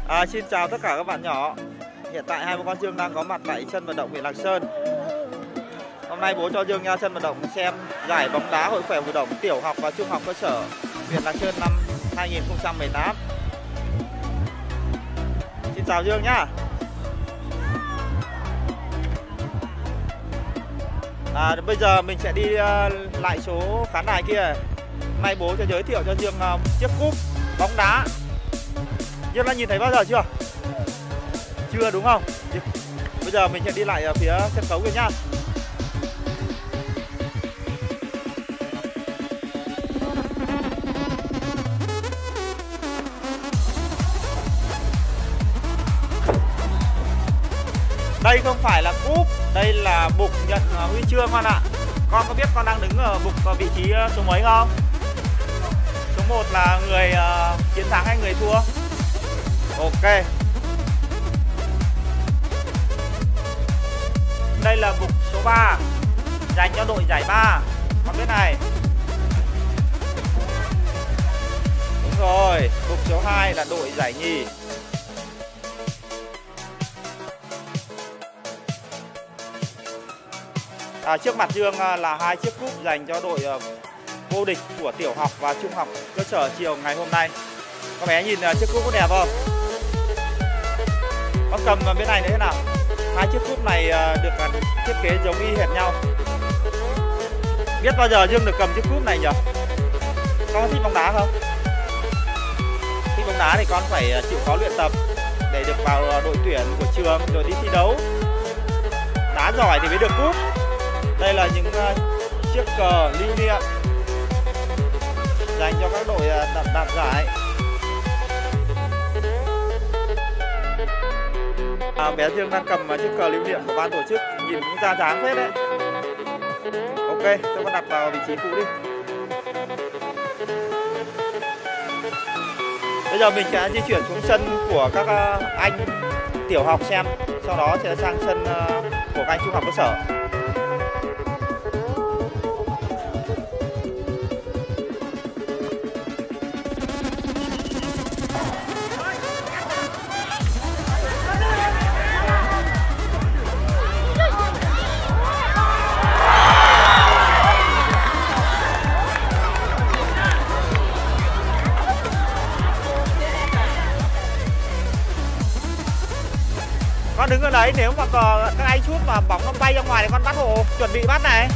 Xin chào tất cả các bạn nhỏ. Hiện tại hai bố con Dương đang có mặt tại sân vận động huyện Lạc Sơn. Hôm nay bố cho Dương ra sân vận động xem giải bóng đá hội khỏe phù đồng tiểu học và trung học cơ sở huyện Lạc Sơn năm 2018. Xin chào Dương nhá. Bây giờ mình sẽ đi lại số khán đài kia. Hôm nay bố sẽ giới thiệu cho Dương chiếc cúp bóng đá. Dương đã nhìn thấy bao giờ chưa? Chưa đúng không? Bây giờ mình sẽ đi lại phía sân khấu kia nhá. Đây không phải là cúp, đây là bục nhận huy chương con ạ. Con có biết con đang đứng ở bục vị trí số mấy không? Số 1 là người chiến thắng hay người thua? Ok. Đây là bục số 3 dành cho đội giải 3. Con biết này. Đúng rồi, bục số 2 là đội giải nhì. Trước mặt Dương là hai chiếc cúp dành cho đội vô địch của tiểu học và trung học cơ sở chiều ngày hôm nay. Các bé nhìn chiếc cúp có đẹp không? Con cầm bên này nữa thế nào? Hai chiếc cúp này được thiết kế giống y hệt nhau. Biết bao giờ Dương được cầm chiếc cúp này nhỉ? Con có thích bóng đá không? Thích bóng đá thì con phải chịu khó luyện tập để được vào đội tuyển của trường rồi đi thi đấu. Đá giỏi thì mới được cúp. Đây là những chiếc cờ lưu niệm dành cho các đội đạt giải. Bé Dương đang cầm chiếc cờ lưu niệm của ban tổ chức, nhìn cũng ra dáng phết đấy. Ok, cho con đặt vào vị trí cũ đi. Bây giờ mình sẽ di chuyển xuống sân của các anh tiểu học xem, sau đó sẽ sang sân của các anh trung học cơ sở. Con đứng ở đấy, nếu mà các anh sút mà bóng nó bay ra ngoài thì con bắt hộ, chuẩn bị bắt này.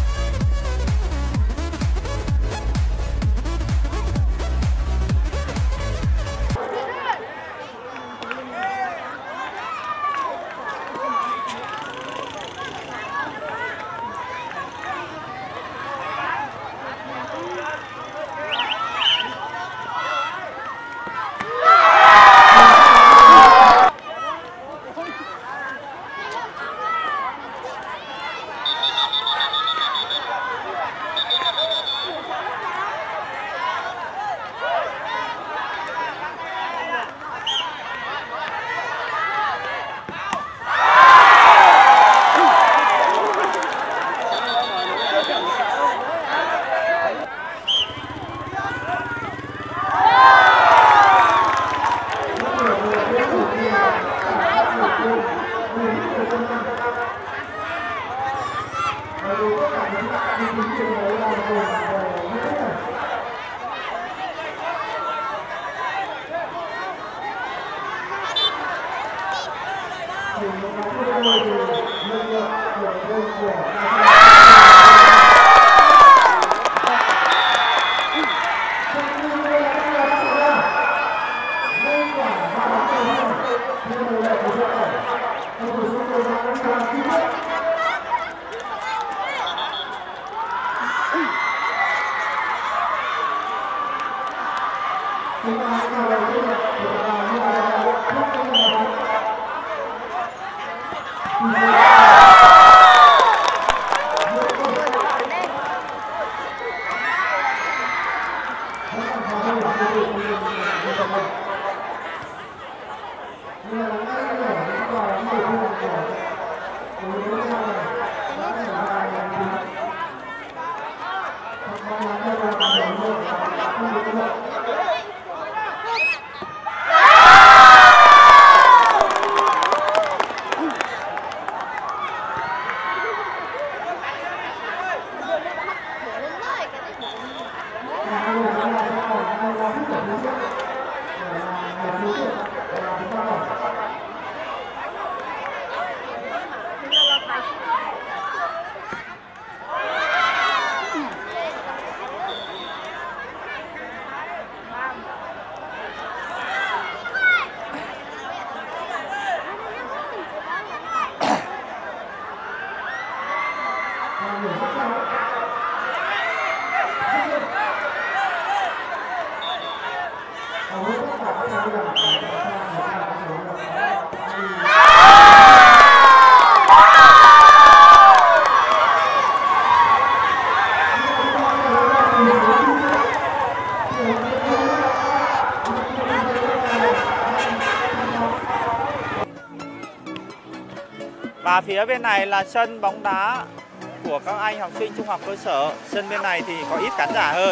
Và phía bên này là sân bóng đá của các anh học sinh trung học cơ sở. Sân bên này thì có ít khán giả hơn.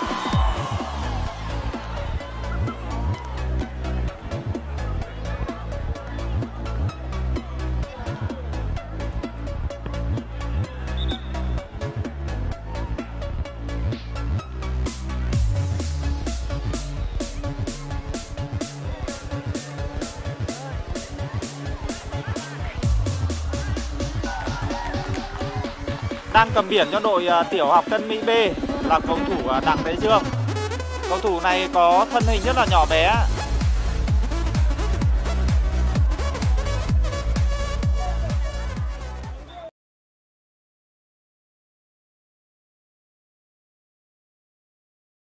Đang cầm biển cho đội tiểu học Tân Mỹ B là cầu thủ Đặng Thế Dương. Cầu thủ này có thân hình rất là nhỏ bé,